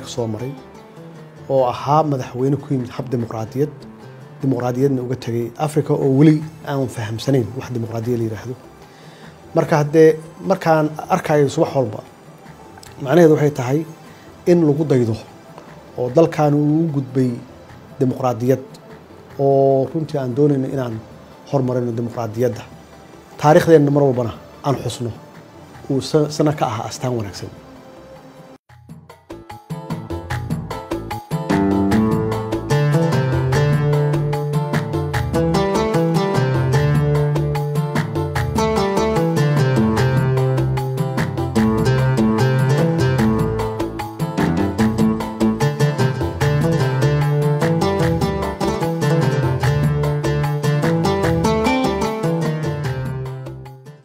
dalka soo maray oo ahaa madaxweyne ku yimid hab dimuqraadiyadna uga tagay Afrika oo weli aan fahamsanayn wax dimuqraadiyad la yiraahdo marka hadee markaan arkayo subax walba macnaheedu waxay tahay in lagu daydo oo dalkan uu gudbay dimuqraadiyad oo runtii aan doonayno inaan hormarino dimuqraadiyadda taariikhdeena mar walbana aan xusno uu sana ka ah astaan wanaagsan